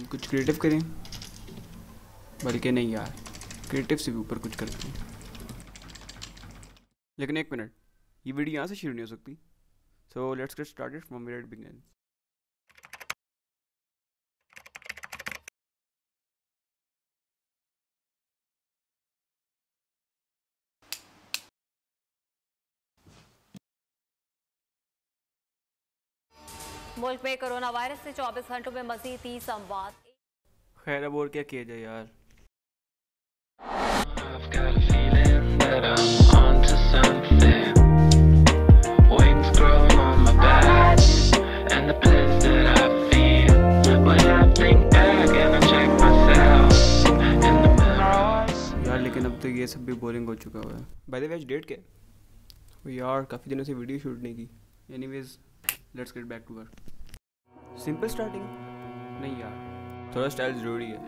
कुछ क्रिएटिव करें, बल्कि नहीं यार, क्रिएटिव से भी ऊपर कुछ करते हैं। लेकिन एक मिनट, ये वीडियो यहाँ से शुरू नहीं हो सकती। So let's get started from where it began. मुल्क में कोरोना वायरस से 24 घंटों में मजीद 30 अमवात। खैर अब और क्या किया जाए यार। यार लेकिन अब तो ये सब भी बोरिंग हो चुका हुआ है। बाय द वे आज डेट क्या है यार? काफ़ी दिनों से वीडियो शूट नहीं की। Anyways let's get back to work. Simple starting नहीं यार, थोड़ा स्टाइल ज़रूरी है।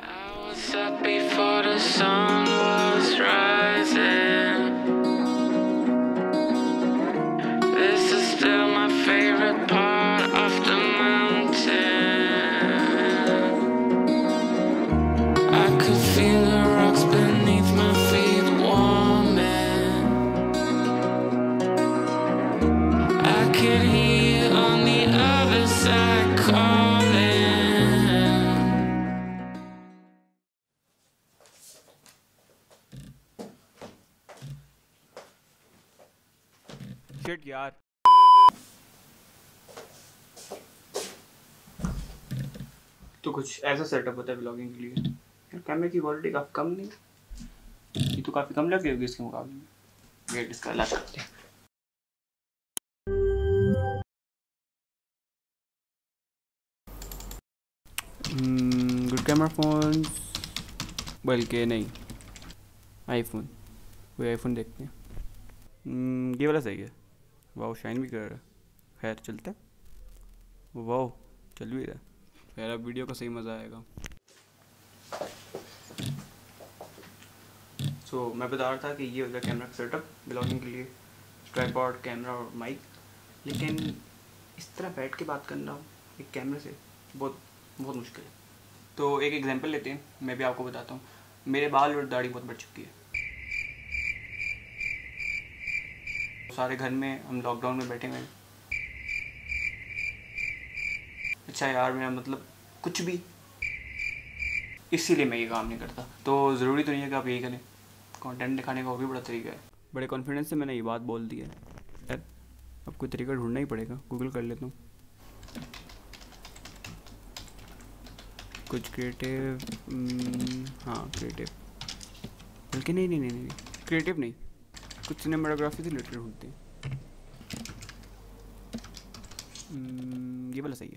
शिट यार, तो कुछ ऐसा सेटअप होता है व्लॉगिंग के लिए। यार कैमरे की क्वालिटी काफ़ी कम नहीं, ये तो काफ़ी कम लग रही होगी इसके मुकाबले में। वेट, इसका अलग करते हैं। गुड कैमरा फोन, बल्कि नहीं आईफोन। कोई आईफोन देखते हैं। ये वाला सही है। वाह शाइन भी कर रहा है। खैर चलते हैं। वाह चल भी रहा है। खैर अब वीडियो का सही मज़ा आएगा। सो मैं बता रहा था कि ये होगा कैमरा का सेटअप ब्लॉगिंग के लिए। ट्राइपॉड, कैमरा और माइक। लेकिन इस तरह बैठ के बात करना एक कैमरे से बहुत बहुत मुश्किल है। तो एक एग्जांपल लेते हैं, मैं भी आपको बताता हूँ। मेरे बाल और दाढ़ी बहुत बढ़ चुकी है। सारे घर में हम लॉकडाउन में बैठे हुए हैं। अच्छा यार मेरा मतलब कुछ भी, इसीलिए मैं ये काम नहीं करता। तो ज़रूरी तो नहीं है कि आप यही करें। कंटेंट दिखाने का और भी बड़ा तरीका है। बड़े कॉन्फिडेंस से मैंने ये बात बोल दी है। यार अब कोई तरीका ढूंढना ही पड़ेगा। गूगल कर लेता हूँ कुछ क्रिएटिव। हाँ क्रिएटिव, बल्कि नहीं क्रिएटिव नहीं, कुछ सिनेमाटोग्राफी से रिलेटेड ढूंढते हैं। ये वाला सही है।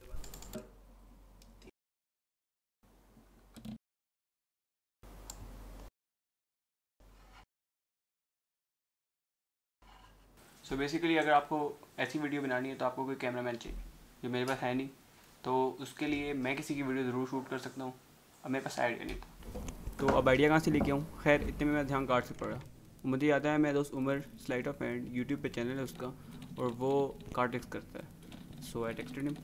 सो बेसिकली अगर आपको ऐसी वीडियो बनानी है तो आपको कोई कैमरामैन चाहिए, जो मेरे पास है नहीं। तो उसके लिए मैं किसी की वीडियो ज़रूर शूट कर सकता हूँ। अब मेरे पास आइडिया नहीं था, तो अब आइडिया कहाँ से लेके आऊँ? खैर इतने में मैं ध्यान कार्ड से पड़ा। मुझे याद है मेरा दोस्त Umar slide of hand YouTube पे चैनल है उसका, और वो कार्ड टेक्स्ट करता है। So I texted him.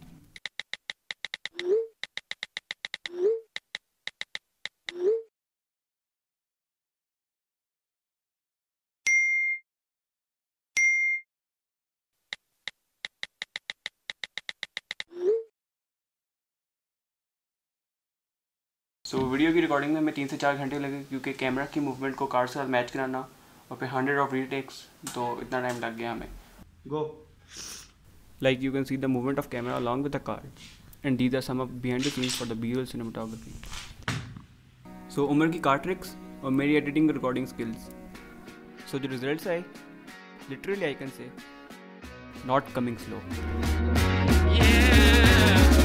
So video की रिकॉर्डिंग में 3 से 4 घंटे लगे, क्योंकि कैमरा की मूवमेंट को कार्ड के साथ मैच कराना और फिर 100 ऑफ रीटेक्स, तो इतना टाइम लग गया हमें। Go like you can see the movement of camera along with the card and these are some of behind the scenes for the B roll cinematography. So Umar की कार्ड ट्रिक्स और मेरी editing recording skills. सो जो results आए, literally I can say not coming slow.